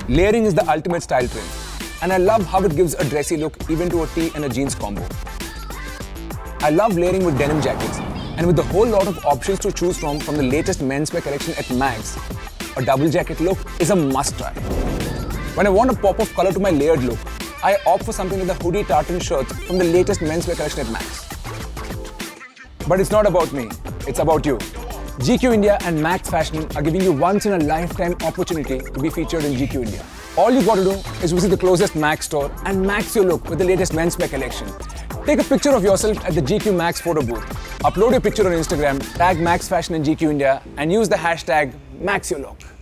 Layering is the ultimate style trend, and I love how it gives a dressy look even to a tee and a jeans combo. I love layering with denim jackets, and with the whole lot of options to choose from the latest menswear collection at Max, a double jacket look is a must-try. When I want a pop of color to my layered look, I opt for something like the hoodie tartan shirts from the latest menswear collection at Max. But it's not about me, it's about you. GQ India and Max Fashion are giving you once-in-a-lifetime opportunity to be featured in GQ India. All you got to do is visit the closest Max store and max your look with the latest menswear collection. Take a picture of yourself at the GQ Max photo booth. Upload your picture on Instagram, tag Max Fashion and GQ India, and use the hashtag MaxYourLook.